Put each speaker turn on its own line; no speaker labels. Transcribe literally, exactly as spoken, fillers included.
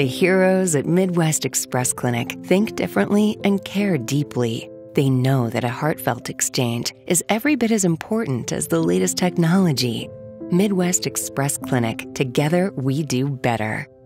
The heroes at Midwest Express Clinic think differently and care deeply. They know that a heartfelt exchange is every bit as important as the latest technology. Midwest Express Clinic. Together, we do better.